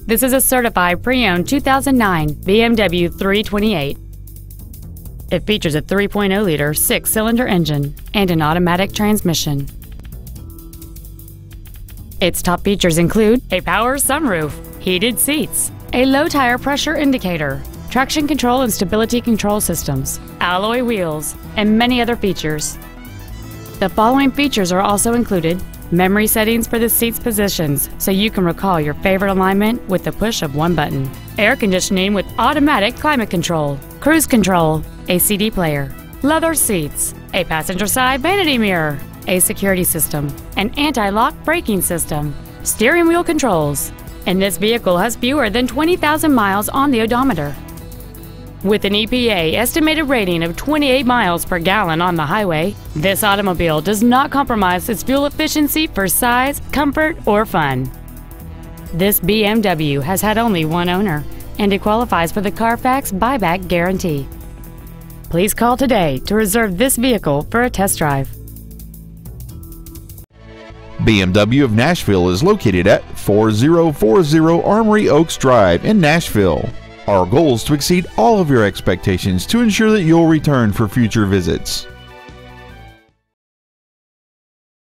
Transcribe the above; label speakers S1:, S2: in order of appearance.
S1: This is a certified pre-owned 2009 BMW 328. It features a 3.0-liter six-cylinder engine and an automatic transmission. Its top features include a power sunroof, heated seats, a low tire pressure indicator, traction control and stability control systems, alloy wheels, and many other features. The following features are also included: memory settings for the seat's positions so you can recall your favorite alignment with the push of one button, air conditioning with automatic climate control, cruise control, a CD player, leather seats, a passenger side vanity mirror, a security system, an anti-lock braking system, steering wheel controls, and this vehicle has fewer than 20,000 miles on the odometer. With an EPA estimated rating of 28 miles per gallon on the highway, this automobile does not compromise its fuel efficiency for size, comfort, or fun. This BMW has had only one owner, and it qualifies for the Carfax buyback guarantee. Please call today to reserve this vehicle for a test drive.
S2: BMW of Nashville is located at 4040 Armory Oaks Drive in Nashville. Our goal is to exceed all of your expectations to ensure that you'll return for future visits.